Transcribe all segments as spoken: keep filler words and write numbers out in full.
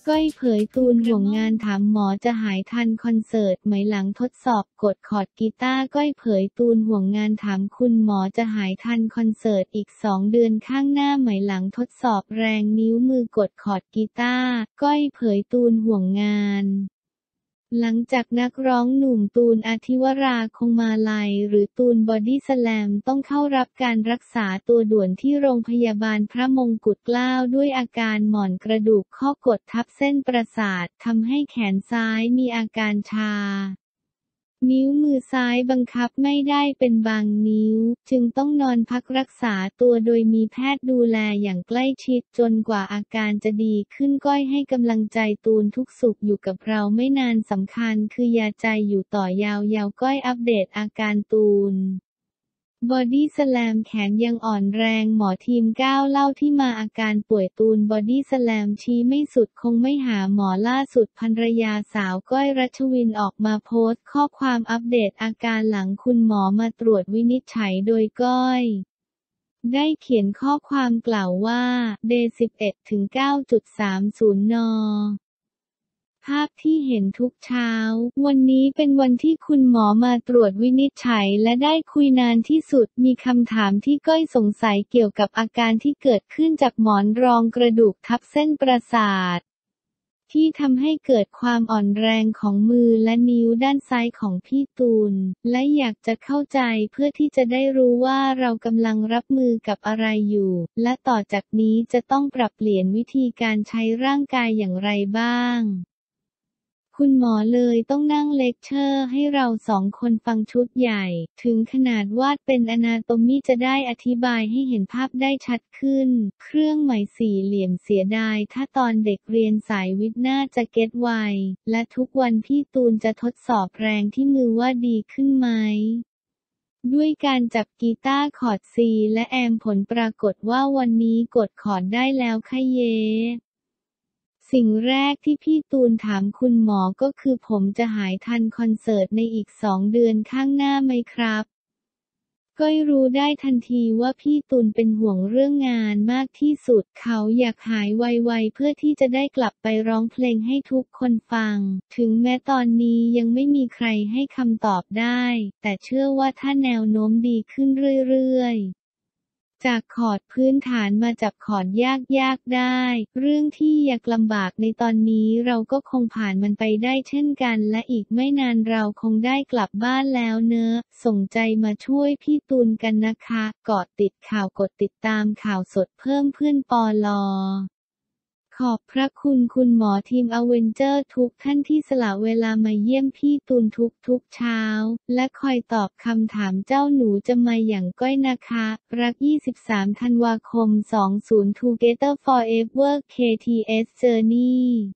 ก้อยเผยตูนห่วงงานถามหมอจะหายทันคอนเสิร์ตไหมหลังทดสอบกดคอร์ดกีตาร์ก้อยเผยตูนห่วงงานถามคุณหมอจะหายทันคอนเสิร์ตอีกสองเดือนข้างหน้าไหมหลังทดสอบแรงนิ้วมือกดคอร์ดกีตาร์ก้อยเผยตูนห่วงงานหลังจากนักร้องหนุ่มตูนอธิวราคงมาลัยหรือตูนบอดี้สแลมต้องเข้ารับการรักษาตัวด่วนที่โรงพยาบาลพระมงกุฎเกล้าด้วยอาการหม่อนกระดูกข้อกดทับเส้นประสาททำให้แขนซ้ายมีอาการชานิ้วมือซ้ายบังคับไม่ได้เป็นบางนิ้วจึงต้องนอนพักรักษาตัวโดยมีแพทย์ดูแลอย่างใกล้ชิดจนกว่าอาการจะดีขึ้นก้อยให้กำลังใจตูนทุกสุขอยู่กับเราไม่นานสำคัญคือยาใจอยู่ต่อยาวๆก้อยอัปเดตอาการตูนบอดี้สแลมแขนยังอ่อนแรงหมอทีมเก้าเล่าที่มาอาการป่วยตูนบอดี้สแลมชี้ไม่สุดคงไม่หาหมอล่าสุดภรรยาสาวก้อยรัชวินออกมาโพสต์ข้อความอัปเดตอาการหลังคุณหมอมาตรวจวินิจฉัยโดยก้อยได้เขียนข้อความกล่าวว่า เดย์ สิบเอ็ดถึงเก้า สามสิบ น ภาพที่เห็นทุกเช้าวันนี้เป็นวันที่คุณหมอมาตรวจวินิจฉัยและได้คุยนานที่สุดมีคำถามที่ก้อยสงสัยเกี่ยวกับอาการที่เกิดขึ้นจากหมอนรองกระดูกทับเส้นประสาทที่ทำให้เกิดความอ่อนแรงของมือและนิ้วด้านซ้ายของพี่ตูนและอยากจะเข้าใจเพื่อที่จะได้รู้ว่าเรากำลังรับมือกับอะไรอยู่และต่อจากนี้จะต้องปรับเปลี่ยนวิธีการใช้ร่างกายอย่างไรบ้างคุณหมอเลยต้องนั่งเลคเชอร์ให้เราสองคนฟังชุดใหญ่ถึงขนาดวาดเป็นอนาโตมีจะได้อธิบายให้เห็นภาพได้ชัดขึ้นเครื่องหมายสี่เหลี่ยมเสียดายถ้าตอนเด็กเรียนสายวิทย์น่าจะเก็ตไวและทุกวันพี่ตูนจะทดสอบแรงที่มือว่าดีขึ้นไหมด้วยการจับกีตาร์คอร์ดซีและแอมผลปรากฏว่าวันนี้กดคอร์ดได้แล้วค่ะเยสิ่งแรกที่พี่ตูนถามคุณหมอก็คือผมจะหายทันคอนเสิร์ตในอีกสองเดือนข้างหน้าไหมครับก้อยรู้ได้ทันทีว่าพี่ตูนเป็นห่วงเรื่องงานมากที่สุดเขาอยากหายไวๆเพื่อที่จะได้กลับไปร้องเพลงให้ทุกคนฟังถึงแม้ตอนนี้ยังไม่มีใครให้คำตอบได้แต่เชื่อว่าถ้าแนวโน้มดีขึ้นเรื่อยๆจากคอร์ดพื้นฐานมาจับคอร์ดยากๆได้เรื่องที่ยากลำบากในตอนนี้เราก็คงผ่านมันไปได้เช่นกันและอีกไม่นานเราคงได้กลับบ้านแล้วเนอะส่งใจมาช่วยพี่ตูนกันนะคะเกาะติดข่าวกดติดตามข่าวสดเพิ่มเพื่อนปลอขอบพระคุณคุณหมอทีมอเวนเจอร์ทุกท่านที่สละเวลามาเยี่ยมพี่ตูนทุกๆเช้าและคอยตอบคำถามเจ้าหนูจะมาอย่างก้อยนะคะรักยี่สิบสามธันวาคมสองสิบ Together Forever เค ที เอส Journey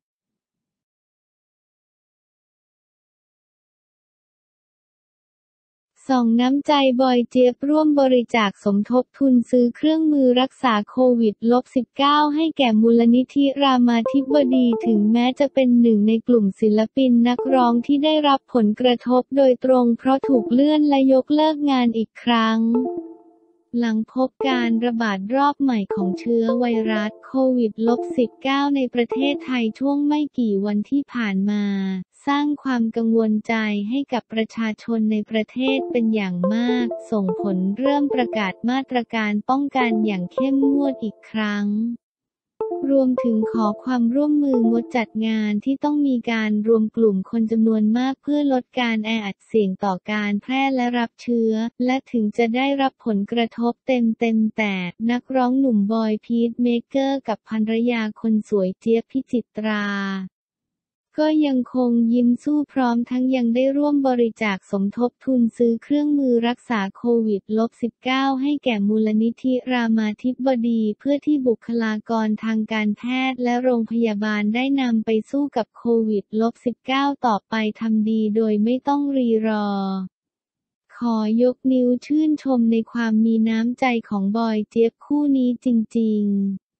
ส่องน้ำใจบอยเจี๊ยบร่วมบริจาคสมทบทุนซื้อเครื่องมือรักษาโควิด สิบเก้า ให้แก่มูลนิธิรามาธิบดีถึงแม้จะเป็นหนึ่งในกลุ่มศิลปินนักร้องที่ได้รับผลกระทบโดยตรงเพราะถูกเลื่อนและยกเลิกงานอีกครั้งหลังพบการระบาดรอบใหม่ของเชื้อไวรัสโควิด สิบเก้า ในประเทศไทยช่วงไม่กี่วันที่ผ่านมาสร้างความกังวลใจให้กับประชาชนในประเทศเป็นอย่างมากส่งผลเริ่มประกาศมาตรการป้องกันอย่างเข้มงวดอีกครั้งรวมถึงขอความร่วมมืองดจัดงานที่ต้องมีการรวมกลุ่มคนจำนวนมากเพื่อลดการแออัดเสี่ยงต่อการแพร่และรับเชื้อและถึงจะได้รับผลกระทบเต็มๆแต่นักร้องหนุ่มบอยพีทเมเกอร์กับภรรยาคนสวยเจี๊ยบพิจิตราก็ยังคงยิ้มสู้พร้อมทั้งยังได้ร่วมบริจาคสมทบทุนซื้อเครื่องมือรักษาโควิด สิบเก้า ให้แก่มูลนิธิรามาธิบดีเพื่อที่บุคลากรทางการแพทย์และโรงพยาบาลได้นำไปสู้กับโควิด สิบเก้า ต่อไปทำดีโดยไม่ต้องรีรอขอยกนิ้วชื่นชมในความมีน้ำใจของบอยเจี๊ยบคู่นี้จริงๆ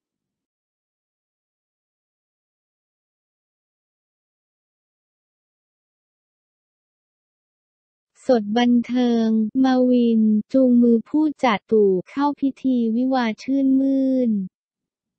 สดบันเทิง มาวิน จูงมือผู้จัดตู่เข้าพิธีวิวาห์ชื่นมื่น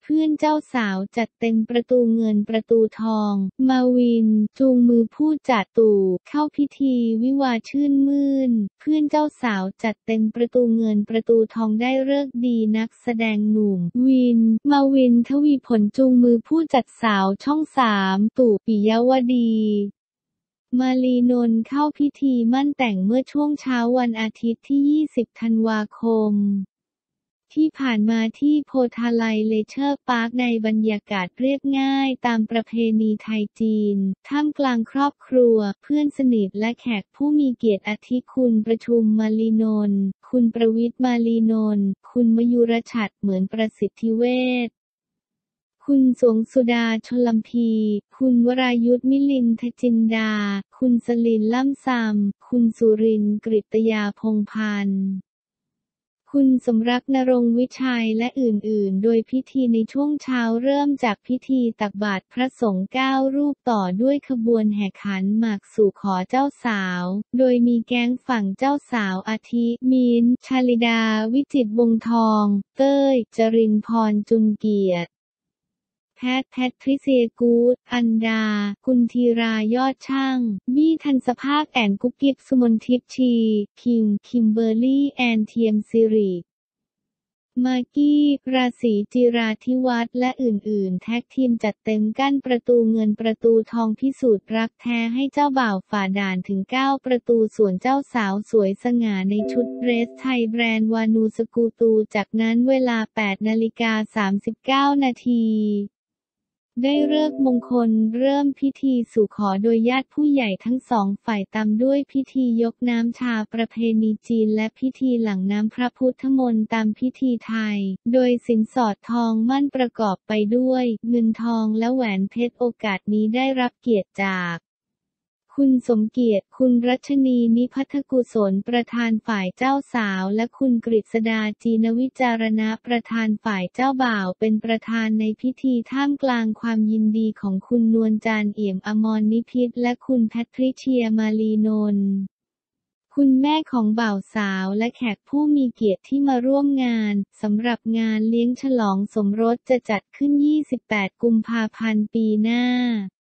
พื่อนเจ้าสาวจัดเต็มประตูเงินประตูทองมาวินจูงมือผู้จัดตู่เข้าพิธีวิวาห์ชื่นมื่นเพื่อนเจ้าสาวจัดเต็มประตูเงินประตูทองได้ฤกษ์ดีนักแสดงหนุ่มวินมาวินทวีผลจูงมือผู้จัดสาวช่องสามตู่ปิยวดีมาลีนนท์เข้าพิธีมั่นแต่งเมื่อช่วงเช้าวันอาทิตย์ที่ยี่สิบธันวาคมที่ผ่านมาที่โพธาไลเลเชอร์พาร์คในบรรยากาศเรียบง่ายตามประเพณีไทยจีนท่ามกลางครอบครัวเพื่อนสนิทและแขกผู้มีเกียรติอาทิคุณประชุมมาลีนนท์คุณประวิตรมาลีนนท์คุณมยุรฉัตรเหมือนประสิทธิเวชคุณสวงสุดาชลพี คุณวรายุทธมิลินทจินดา คุณสลินล่ำซำคุณสุรินทร์กฤตยาพงษ์พันธ์คุณสมรักนรงค์วิชัยและอื่นๆโดยพิธีในช่วงเช้าเริ่มจากพิธีตักบาตรพระสงฆ์เก้ารูปต่อด้วยขบวนแห่ขันหมากสู่ขอเจ้าสาวโดยมีแก๊งฝั่งเจ้าสาวอาทิมิ้นท์ ชลิดา วิจิตรวงศ์ทอง เต้ย จรินพร จุลเกียรติแพทแพทริเซียกูดอันดากุลธีรายอดช่างบี้ทันสภาคแอนกุ๊กกิ๊บสุมนทิพย์ชีคิมคิมเบอร์รี่แอนเทียมซิริมากกี้ราศีจิราธิวัฒน์และอื่นๆแท็กทีมจัดเต็มกั้นประตูเงินประตูทองพิสูจน์รักแท้ให้เจ้าบ่าวฝ่าด่านถึงเก้าประตูส่วนเจ้าสาวสวยสง่าในชุดเดรสไทยแบรนด์วานูสกูตูจากนั้นเวลา แปดนาฬิกาสามสิบเก้านาทีได้ฤกษ์มงคลเริ่มพิธีสู่ขอโดยญาติผู้ใหญ่ทั้งสองฝ่ายตามด้วยพิธียกน้ำชาประเพณีจีนและพิธีหลั่งน้ำพระพุทธมนต์ตามพิธีไทยโดยสินสอดทองมั่นประกอบไปด้วยเงินทองและแหวนเพชรโอกาสนี้ได้รับเกียรติจากคุณสมเกียรติคุณรัชนีนิพัทกุศลประธานฝ่ายเจ้าสาวและคุณกฤษดาจีนวิจารณะประธานฝ่ายเจ้าบ่าวเป็นประธานในพิธีท่ามกลางความยินดีของคุณนวลจันทร์เอี่ยมอมรนิพิษและคุณแพทริเชียมาลีนนท์คุณแม่ของบ่าวสาวและแขกผู้มีเกียรติที่มาร่วมงานสำหรับงานเลี้ยงฉลองสมรสจะจัดขึ้นยี่สิบแปดกุมภาพันธ์ปีหน้า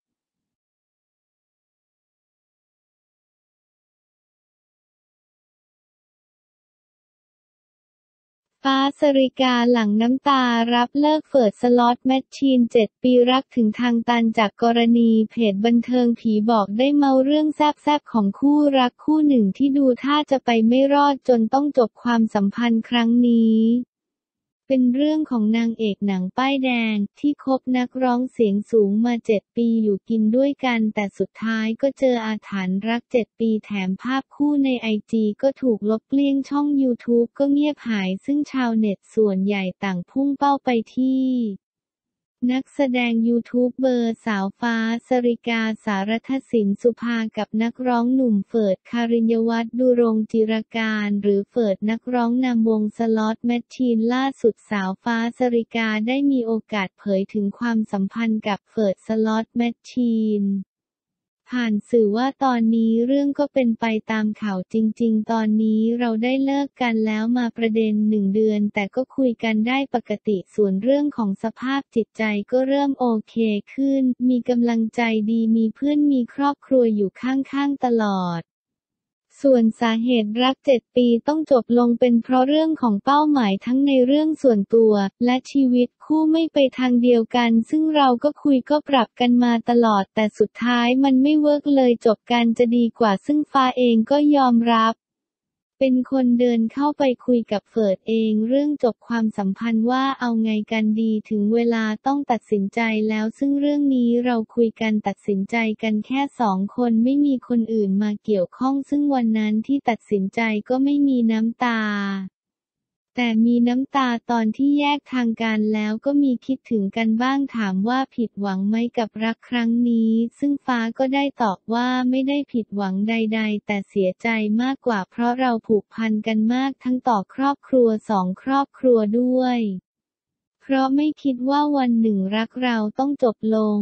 ฟ้า สริกาหลั่งน้ำตารับเลิกเปิดสล็อตแมชชีนเจ็ดปีรักถึงทางตันจากกรณีเพจบันเทิงผีบอกได้เมาเรื่องแซ่บๆของคู่รักคู่หนึ่งที่ดูท่าจะไปไม่รอดจนต้องจบความสัมพันธ์ครั้งนี้เป็นเรื่องของนางเอกหนังป้ายแดงที่คบนักร้องเสียงสูงมาเจ็ดปีอยู่กินด้วยกันแต่สุดท้ายก็เจออาถรรพ์รักเจ็ดปีแถมภาพคู่ในไอจีก็ถูกลบเกลี้ยงช่องยูทูบก็เงียบหายซึ่งชาวเน็ตส่วนใหญ่ต่างพุ่งเป้าไปที่นักแสดงยูทูบเบอร์สาวฟ้า สริกา สารทศิลป์สุภากับนักร้องหนุ่มเฟิร์ด คาริญญวัฒน์ ดุรงค์จิรการหรือเฟิร์ดนักร้องนำวงสล็อตแมชชีนล่าสุดสาวฟ้า สริกาได้มีโอกาสเผยถึงความสัมพันธ์กับเฟิร์ดสล็อตแมชชีนผ่านสื่อว่าตอนนี้เรื่องก็เป็นไปตามข่าวจริงๆตอนนี้เราได้เลิกกันแล้วมาประเด็นหนึ่งเดือนแต่ก็คุยกันได้ปกติส่วนเรื่องของสภาพจิตใจก็เริ่มโอเคขึ้นมีกำลังใจดีมีเพื่อนมีครอบครัวอยู่ข้างๆตลอดส่วนสาเหตุรักเจ็ดปีต้องจบลงเป็นเพราะเรื่องของเป้าหมายทั้งในเรื่องส่วนตัวและชีวิตคู่ไม่ไปทางเดียวกันซึ่งเราก็คุยก็ปรับกันมาตลอดแต่สุดท้ายมันไม่เวิร์กเลยจบกันจะดีกว่าซึ่งฟ้าเองก็ยอมรับเป็นคนเดินเข้าไปคุยกับเฟิร์ดเองเรื่องจบความสัมพันธ์ว่าเอาไงกันดีถึงเวลาต้องตัดสินใจแล้วซึ่งเรื่องนี้เราคุยกันตัดสินใจกันแค่สองคนไม่มีคนอื่นมาเกี่ยวข้องซึ่งวันนั้นที่ตัดสินใจก็ไม่มีน้ำตาแต่มีน้ำตาตอนที่แยกทางกันแล้วก็มีคิดถึงกันบ้างถามว่าผิดหวังไหมกับรักครั้งนี้ซึ่งฟ้าก็ได้ตอบว่าไม่ได้ผิดหวังใดๆแต่เสียใจมากกว่าเพราะเราผูกพันกันมากทั้งต่อครอบครัวสองครอบครัวด้วยเพราะไม่คิดว่าวันหนึ่งรักเราต้องจบลง